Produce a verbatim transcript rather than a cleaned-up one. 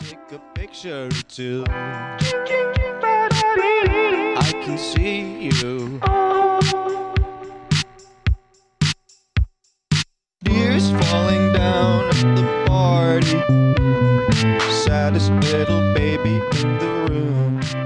take a picture or two. I can see you. Tears falling down at the party. Saddest little baby in the room.